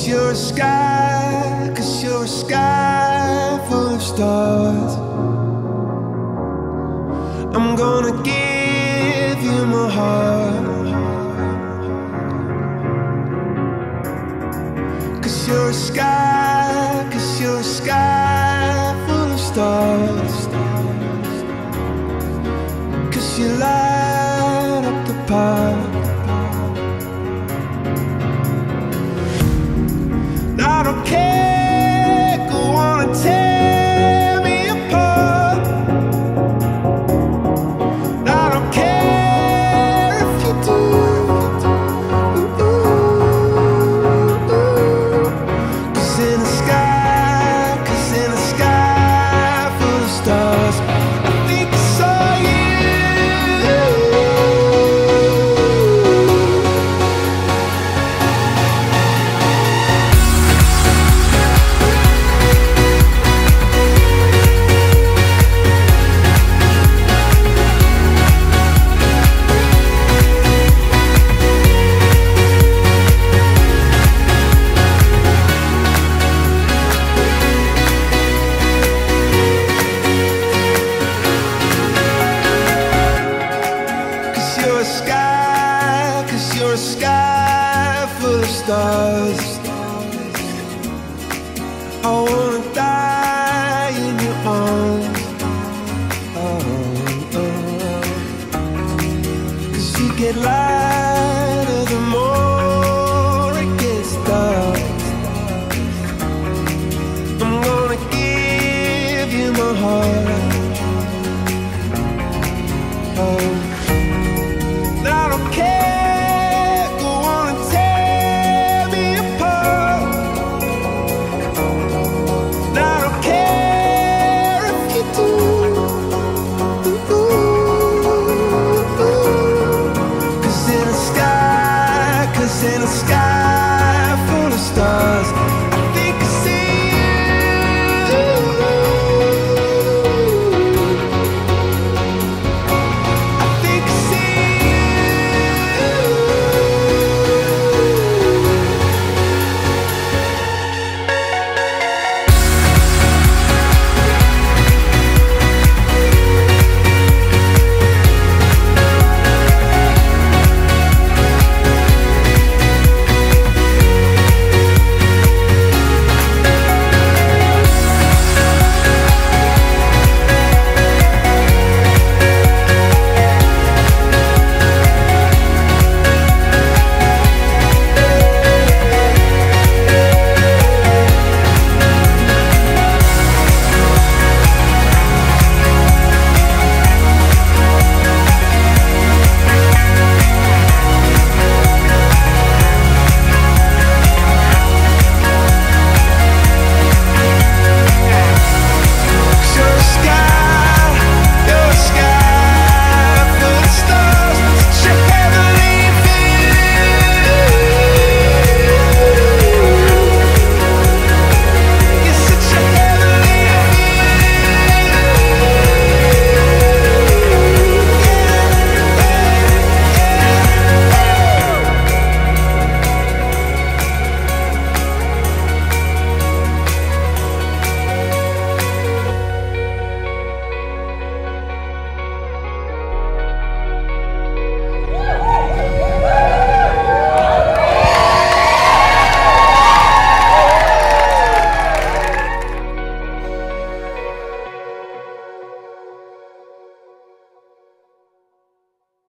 you're a sky, 'cause you're a sky full of stars. I'm gonna give you my heart, 'cause you're a sky, 'cause you're a sky full of stars. 'Cause you light up the park. I don't care, go on and tear me apart. I don't care if you do. Cause in the sky, 'cause in the sky full of stars, I think I saw you. You're a sky, 'cause you're a sky full of stars. I wanna die in your arms. Oh, oh. 'Cause you get lighter the more it gets dark. I'm gonna give you my heart. Oh, I don't care, go on and tear me apart. I don't care if you do. 'Cause in the sky, 'cause in the sky